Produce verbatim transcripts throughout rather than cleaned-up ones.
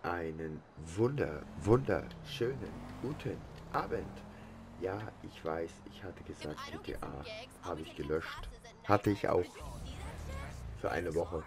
Einen wunder, wunderschönen guten Abend. Ja, ich weiß, ich hatte gesagt, G T A habe ich gelöscht. Hatte ich auch für eine Woche.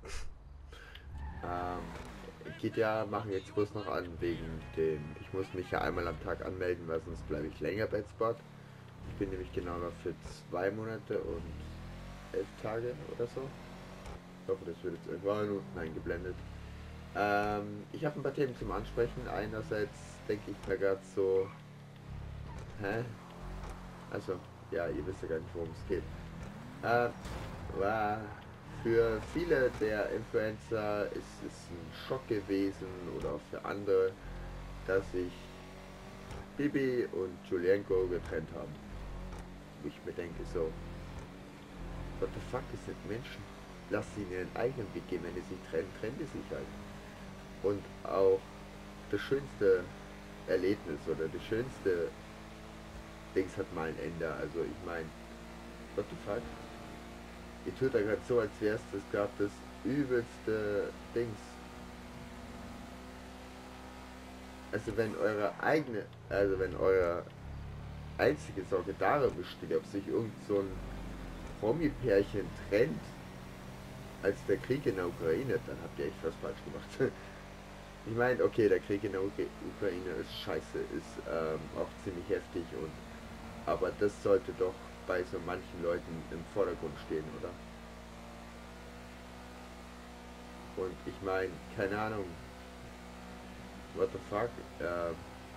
Ähm, G T A machen jetzt bloß noch an wegen dem, ich muss mich ja einmal am Tag anmelden, weil sonst bleibe ich länger bei Spot. Ich bin nämlich genau noch für zwei Monate und elf Tage oder so. Ich hoffe, das wird jetzt irgendwann unten eingeblendet. Ähm, ich habe ein paar Themen zum Ansprechen. Einerseits denke ich mir gerade so, hä? Also, ja, ihr wisst ja gar nicht, worum es geht. Äh, war für viele der Influencer ist es ein Schock gewesen oder auch für andere, dass sich Bibi und Julienko getrennt haben. Wo ich mir denke so, what the fuck, es sind Menschen. Lass sie in ihren eigenen Weg gehen, wenn sie sich trennen, trennen sie sich halt. Und auch das schönste Erlebnis oder das schönste Dings hat mal ein Ende. Also ich meine, what the fuck? Ihr tut da gerade so, als wäre es das gerade das übelste Dings. Also wenn eure eigene, also wenn eure einzige Sorge darin besteht, ob sich irgend so ein Promi-Pärchen trennt, als der Krieg in der Ukraine, dann habt ihr echt was falsch gemacht. Ich meine, okay, der Krieg in der Ukraine ist scheiße, ist ähm, auch ziemlich heftig und aber das sollte doch bei so manchen Leuten im Vordergrund stehen, oder? Und ich meine, keine Ahnung, what the fuck, äh,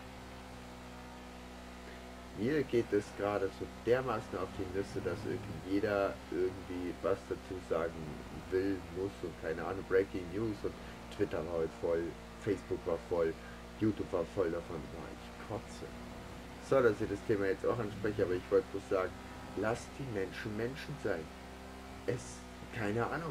mir geht es gerade so dermaßen auf die Nüsse, dass irgendwie jeder irgendwie was dazu sagen will, muss und keine Ahnung, Breaking News und Twitter war heute voll, Facebook war voll, YouTube war voll davon, boah, ich kotze. So, dass ich das Thema jetzt auch anspreche, aber ich wollte bloß sagen, lasst die Menschen Menschen sein. Es, keine Ahnung.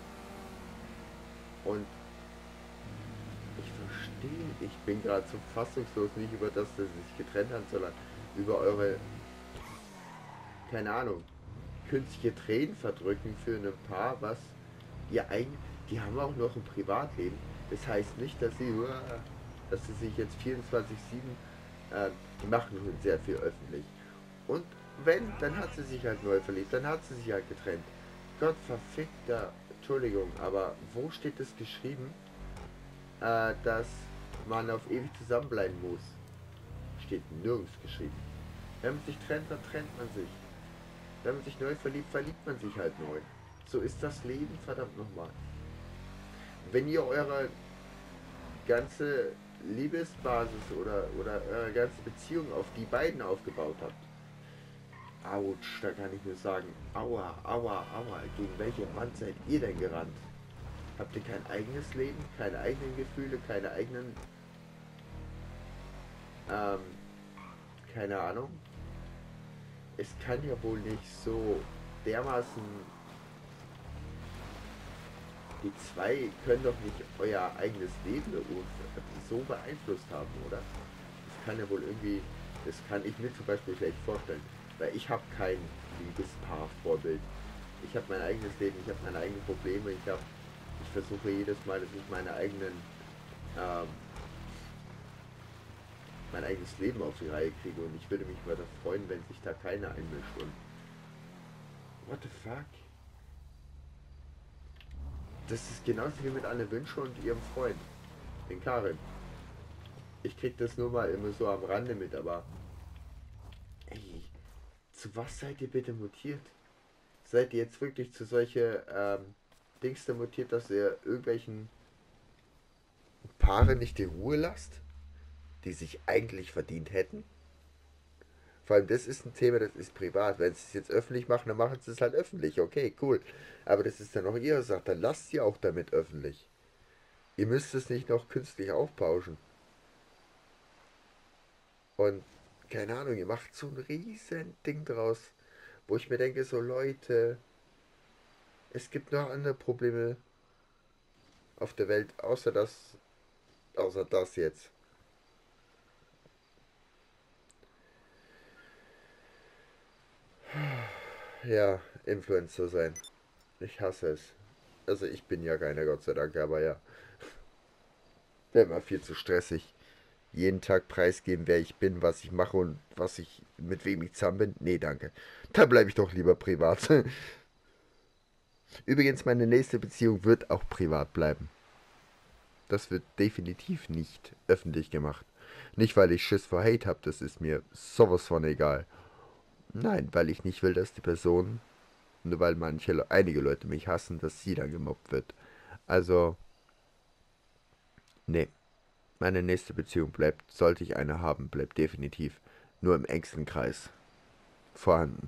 Und ich verstehe, ich bin gerade so fassungslos, nicht über das, dass sie sich getrennt haben, sondern über eure, keine Ahnung, künstliche Tränen verdrücken für ein Paar, was ihr eigentlich, die haben auch noch ein Privatleben. Das heißt nicht, dass sie, dass sie sich jetzt vierundzwanzig sieben, äh, die machen schon sehr viel öffentlich. Und wenn, dann hat sie sich halt neu verliebt, dann hat sie sich halt getrennt. Gott verfickter, Entschuldigung, aber wo steht es geschrieben, äh, dass man auf ewig zusammenbleiben muss? Steht nirgends geschrieben. Wenn man sich trennt, dann trennt man sich. Wenn man sich neu verliebt, verliebt man sich halt neu. So ist das Leben, verdammt nochmal. Wenn ihr eure ganze Liebesbasis oder, oder eure ganze Beziehung auf die beiden aufgebaut habt, Autsch, da kann ich nur sagen, aua, aua, aua, gegen welche Wand seid ihr denn gerannt? Habt ihr kein eigenes Leben, keine eigenen Gefühle, keine eigenen, ähm, keine Ahnung? Es kann ja wohl nicht so dermaßen, die zwei können doch nicht euer eigenes Leben so beeinflusst haben, oder? Das kann ja wohl irgendwie, das kann ich mir zum Beispiel schlecht vorstellen, weil ich habe kein Liebespaar-Vorbild. Ich habe mein eigenes Leben, ich habe meine eigenen Probleme, ich habe, ich versuche jedes Mal, dass ich meine eigenen, ähm, mein eigenes Leben auf die Reihe kriege und ich würde mich mal freuen, wenn sich da keiner einmischt und what the fuck? Das ist genauso wie mit Anne Wünsche und ihrem Freund, den Karin. Ich krieg das nur mal immer so am Rande mit, aber ey, zu was seid ihr bitte mutiert? Seid ihr jetzt wirklich zu solche ähm, Dings da mutiert, dass ihr irgendwelchen Paare nicht die Ruhe lasst, die sich eigentlich verdient hätten? Vor allem, das ist ein Thema, das ist privat. Wenn sie es jetzt öffentlich machen, dann machen sie es halt öffentlich. Okay, cool. Aber das ist dann auch ihre Sache. Dann lasst sie auch damit öffentlich. Ihr müsst es nicht noch künstlich aufbauschen. Und keine Ahnung, ihr macht so ein riesen Ding draus, wo ich mir denke, so Leute, es gibt noch andere Probleme auf der Welt, außer das, außer das jetzt. Ja, Influencer sein. Ich hasse es. Also ich bin ja keiner, Gott sei Dank, aber ja. Wäre immer viel zu stressig. Jeden Tag preisgeben, wer ich bin, was ich mache und was ich, mit wem ich zusammen bin. Nee, danke. Da bleibe ich doch lieber privat. Übrigens, meine nächste Beziehung wird auch privat bleiben. Das wird definitiv nicht öffentlich gemacht. Nicht, weil ich Schiss vor Hate habe, das ist mir sowas von egal. Nein, weil ich nicht will, dass die Person, nur weil manche, einige Leute mich hassen, dass sie dann gemobbt wird. Also, nee. Meine nächste Beziehung bleibt, sollte ich eine haben, bleibt definitiv nur im engsten Kreis vorhanden.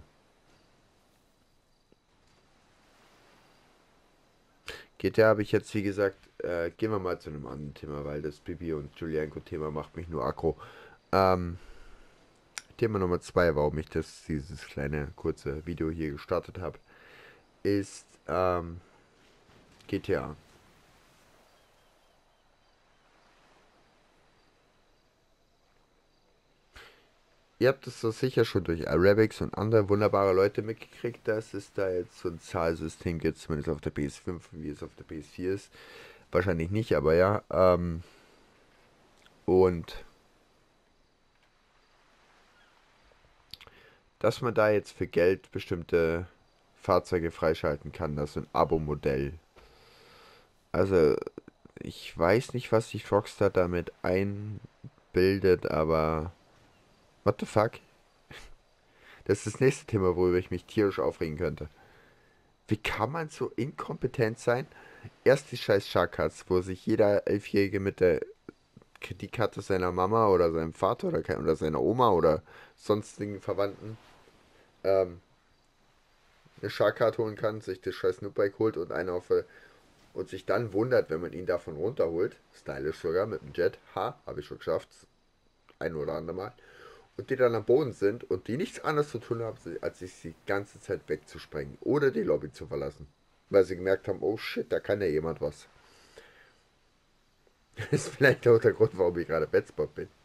G T A habe ich jetzt, wie gesagt, äh, gehen wir mal zu einem anderen Thema, weil das Bibi und Julienko-Thema macht mich nur aggro. Ähm, Thema Nummer zwei, warum ich das, dieses kleine, kurze Video hier gestartet habe, ist ähm, G T A. Ihr habt es so sicher schon durch Arabics und andere wunderbare Leute mitgekriegt, dass es da jetzt so ein Zahlsystem gibt, zumindest auf der P S fünf, wie es auf der P S vier ist. Wahrscheinlich nicht, aber ja. Ähm, und dass man da jetzt für Geld bestimmte Fahrzeuge freischalten kann, das ist ein Abo-Modell. Also, ich weiß nicht, was sich Rockstar damit einbildet, aber what the fuck? Das ist das nächste Thema, worüber ich mich tierisch aufregen könnte. Wie kann man so inkompetent sein? Erst die scheiß Shark-Cards, wo sich jeder Elfjährige mit der Kreditkarte seiner Mama oder seinem Vater oder, kein- oder seiner Oma oder sonstigen Verwandten ähm, eine Shark-Card holen kann, sich das scheiß Snoopbike holt und eine auf äh, und sich dann wundert, wenn man ihn davon runterholt. Stylisch sogar mit dem Jet. Ha, habe ich schon geschafft. Ein oder andere Mal. Und die dann am Boden sind und die nichts anderes zu tun haben, als sich die ganze Zeit wegzusprengen oder die Lobby zu verlassen. Weil sie gemerkt haben, oh shit, da kann ja jemand was. Das ist vielleicht auch der Grund, warum ich gerade Betspot bin.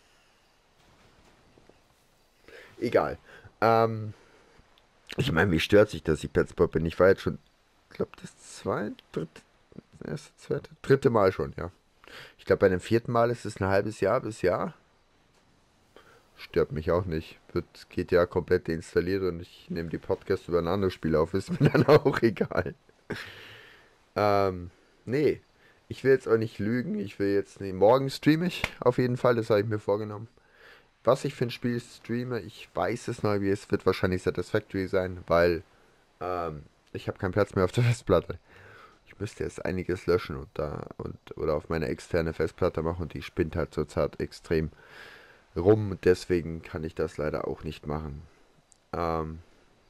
Egal. Ähm, ich meine, wie stört sich, dass ich Betspot bin? Ich war jetzt schon, ich glaube, das zweite, dritte, das erste, zweite, dritte Mal schon, ja. Ich glaube, bei dem vierten Mal ist es ein halbes Jahr bis Jahr. Stört mich auch nicht. Wird G T A komplett deinstalliert und ich nehme die Podcasts über ein anderes Spiel auf. Ist mir dann auch egal. Ähm, nee. Ich will jetzt auch nicht lügen. Ich will jetzt nicht. Morgen streame ich auf jeden Fall. Das habe ich mir vorgenommen. Was ich für ein Spiel streame, ich weiß es noch, wie es wird wahrscheinlich Satisfactory sein, weil ähm, ich habe keinen Platz mehr auf der Festplatte. Ich müsste jetzt einiges löschen und da und oder auf meine externe Festplatte machen und die spinnt halt zurzeit extrem rum. Deswegen kann ich das leider auch nicht machen. Ähm,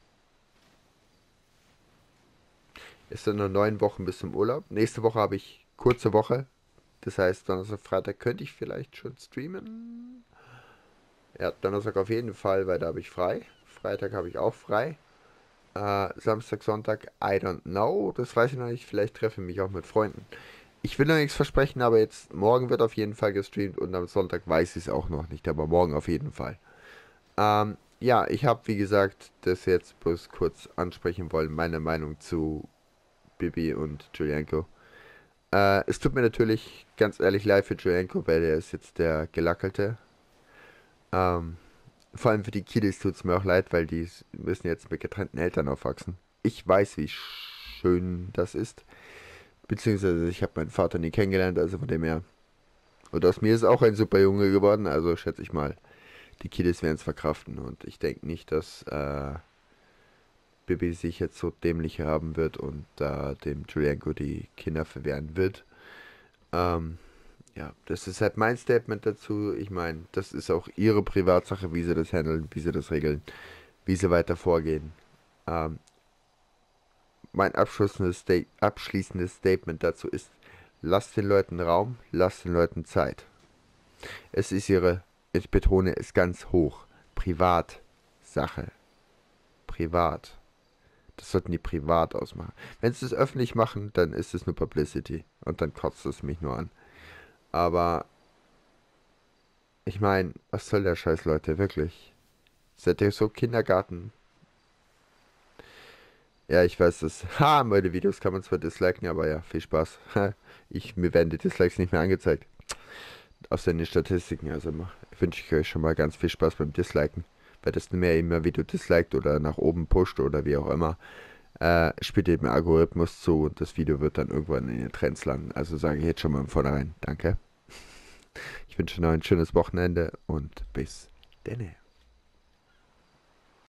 es sind nur neun Wochen bis zum Urlaub. Nächste Woche habe ich kurze Woche. Das heißt, Donnerstag, Freitag könnte ich vielleicht schon streamen. Ja, Donnerstag auf jeden Fall, weil da habe ich frei. Freitag habe ich auch frei. Äh, Samstag, Sonntag, I don't know. Das weiß ich noch nicht. Vielleicht treffe ich mich auch mit Freunden. Ich will noch nichts versprechen, aber jetzt morgen wird auf jeden Fall gestreamt und am Sonntag weiß ich es auch noch nicht, aber morgen auf jeden Fall. Ähm, ja, ich habe, wie gesagt, das jetzt bloß kurz ansprechen wollen, meine Meinung zu Bibi und Julienko. Äh, es tut mir natürlich ganz ehrlich leid für Julienko, weil der ist jetzt der Gelackelte. Ähm, vor allem für die Kiddies tut es mir auch leid, weil die müssen jetzt mit getrennten Eltern aufwachsen. Ich weiß, wie schön das ist. Beziehungsweise ich habe meinen Vater nie kennengelernt, also von dem her. Und aus mir ist auch ein super Junge geworden, also schätze ich mal, die Kiddies werden es verkraften. Und ich denke nicht, dass äh, Bibi sich jetzt so dämlich haben wird und äh, dem Julienko die Kinder verwehren wird. Ähm, ja, das ist halt mein Statement dazu. Ich meine, das ist auch ihre Privatsache, wie sie das handeln, wie sie das regeln, wie sie weiter vorgehen. Ähm, mein abschließendes, Sta abschließendes Statement dazu ist, lasst den Leuten Raum, lasst den Leuten Zeit. Es ist ihre, ich betone es ganz hoch, Privatsache. Privat. Das sollten die privat ausmachen. Wenn sie es öffentlich machen, dann ist es nur Publicity. Und dann kotzt es mich nur an. Aber, ich meine, was soll der Scheiß, Leute, wirklich? Seid ihr so Kindergarten? Ja, ich weiß das. Ha, meine Videos kann man zwar disliken, aber ja, viel Spaß. Ich, mir werden die Dislikes nicht mehr angezeigt. aus den Statistiken. Also mach- wünsche ich euch schon mal ganz viel Spaß beim Disliken. Weil das mehr immer Video disliked oder nach oben pusht oder wie auch immer, äh, spielt dem Algorithmus zu und das Video wird dann irgendwann in den Trends landen. Also sage ich jetzt schon mal von vornherein, danke. Ich wünsche noch ein schönes Wochenende und bis denne.